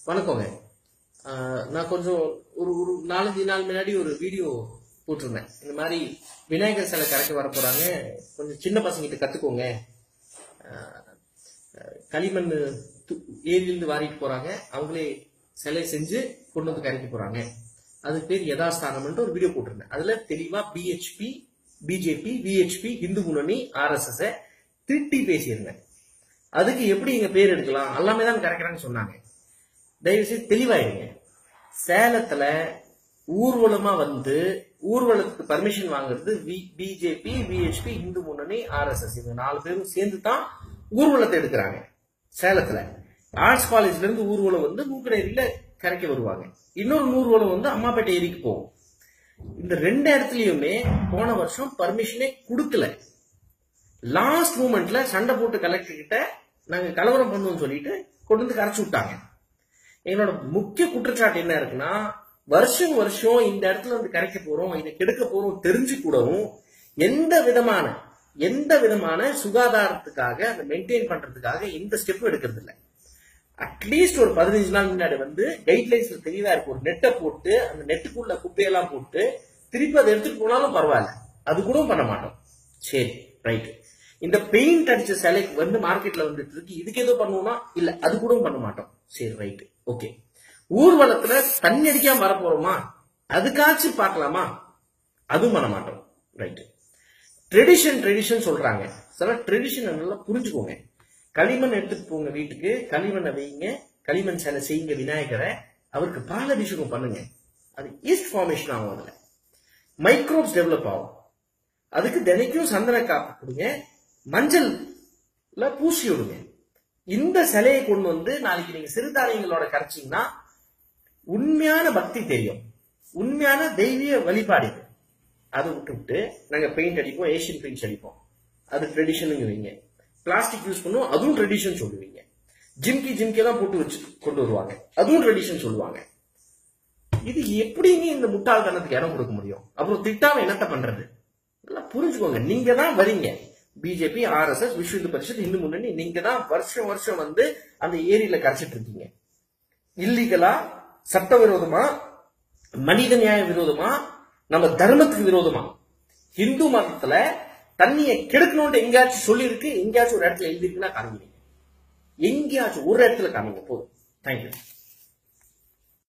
வணக்கங்க. நான் கொஞ்சம் ஒரு 4-5 நாள் முன்னாடி ஒரு வீடியோ போட்டிருந்தேன். இந்த மாதிரி விநாயகர் சிலை கரைக்க வர போறாங்க, கொஞ்சம் சின்ன பசங்கிட்ட கத்துக்கோங்க, களிமண் ஏரியிலிருந்து வாரிட்டு போறாங்க, அவங்களே சிலை செஞ்சு கொண்டு வந்து கரைக்க போறாங்க, அதுக்கு பேர் யதாஸ்தானம்ன்ற ஒரு வீடியோ போட்டிருந்தேன். அதுல தெளிவா PHP, BJP, VHP, Hindu Munnani, RSS திட்டி பேசியிருந்தேன். அதுக்கு எப்படி எங்க பேர் எடுக்கலாம், எல்லாமே தான் கரைக்கிறான்னு சொன்னாங்க. தயவுசெய்து தெளிவாயிருங்க. சேலத்துல ஊர்வலமா வந்து ஊர்வலத்துக்கு பர்மிஷன் வாங்குறது BJP, VHP, Hindu Munnani, RSS இவங்க 4 பேரும் சேர்ந்து தான் ஊர்வலத்தை எடுக்கிறாங்க. சேலத்துல ஆர்ட்ஸ் காலேஜ்ல இருந்து ஊர்வலம் வந்து மூக்கநேரியில கரைக்க வருவாங்க. இன்னொரு ஊர்வலம் வந்து அம்மாப்பேட்டை ஏரிக்கு போகும். இந்த 2 இடத்துலயுமே போன வருஷம் பர்மிஷனே கொடுக்கல. லாஸ்ட் மூமெண்ட்ல சண்டை போட்டு கலெக்டர் கிட்ட நாங்க கலவரம் பண்ணுவோம் சொல்லிட்டு கொண்டு வந்து கரைச்சு விட்டாங்க. எங்களோட முக்கிய குற்றச்சாட்டு என்ன இருக்குன்னா, வருஷம் வருஷம் இந்த இடத்துல வந்து கரைக்க போறோம், இதை கெடுக்க போறோம் தெரிஞ்சு கூடவும் எந்த விதமான சுகாதாரத்துக்காக அதை மெயின்டைன் பண்றதுக்காக இந்த ஸ்டெப் எடுக்கிறது இல்லை. அட்லீஸ்ட் ஒரு 15 நாள் முன்னாடி வந்து கைட்லைன்ஸ்ல தெளிவா இருக்கு, ஒரு நெட்டை போட்டு அந்த நெட்டுக்குள்ள குப்பையெல்லாம் போட்டு திருப்பி அதை எடுத்துட்டு போனாலும் பரவாயில்ல, அது கூட பண்ண மாட்டோம். சரி, ரைட். இந்த பெயிண்ட் அடிச்ச சிலைக்கு வந்து மார்க்கெட்ல வந்துட்டு இருக்கு, இதுக்கு ஏதோ பண்ணுவோம்னா இல்ல, அது கூட பண்ண மாட்டோம். சரி, ரைட், ஓகே. ஊர்வலத்துல தண்ணி அடிக்காம வர போறோமா, அதுக்காச்சும் பார்க்கலாமா, அதுவும் பண்ண மாட்டோம். ரைட். ட்ரெடிஷன் சொல்றாங்க. சில ட்ரெடிஷன் நல்லா புரிஞ்சுக்கோங்க. களிமண் எடுத்துட்டு போங்க வீட்டுக்கு, களிமண்ணை வைங்க, களிமண் சிலை செய்யுங்க விநாயகரை, அவருக்கு பால் அபிஷேகம் பண்ணுங்க, அது ஈஸ்ட் ஃபார்மேஷன் ஆகும், அதுல மைக்ரோப்ஸ் டெவலப் ஆகும். அதுக்கு தினைக்கும் சந்தன காப்பு கொடுங்க, மஞ்சள்ல பூசி விடுங்க. இந்த சிலையை கொண்டு வந்து நாளைக்கு நீங்க சிறுதானியங்களோட கரைச்சிங்கன்னா உண்மையான பக்தி தெரியும், உண்மையான தெய்வீக வழிபாடு. அதை விட்டுவிட்டு நாங்க பெயிண்ட் அடிப்போம், ஏசியன் பெயிண்ட்ஸ் அடிப்போம், அது ட்ரெடிஷன் வைங்க. பிளாஸ்டிக் யூஸ் பண்ணுவோம், அதுவும் ட்ரெடிஷன் சொல்லுவீங்க. ஜிம்கி எல்லாம் போட்டு வச்சு கொண்டு வருவாங்க, அதுவும் ட்ரெடிஷன் சொல்லுவாங்க. இது எப்படிங்க இந்த முட்டாள்தனத்துக்கு இடம் கொடுக்க முடியும்? அப்புறம் திட்டாம என்னத்த பண்றது? புரிஞ்சுக்கோங்க. நீங்க தான் வரீங்க, பிஜேபி, RSS, விஸ்வ இந்து பரிஷத், இந்து முன்னணி, நீங்க தான் வருஷம் வருஷம் வந்து அந்த ஏரியில கரைச்சிட்டு இருக்கீங்க. இல்லீகலா, சட்டவிரோதமா, மனித நியாய விரோதமா, நம்ம தர்மத்துக்கு விரோதமா. இந்து மதத்துல தண்ணியை கெடுக்கணும்னு எங்கேயாச்சும் சொல்லி இருக்கு, எங்கேயாச்சும் ஒரு இடத்துல எழுதி இருக்குன்னா காமிங்க, எங்கேயாச்சும் ஒரு இடத்துல காமிங்க போதும். தேங்க்யூ.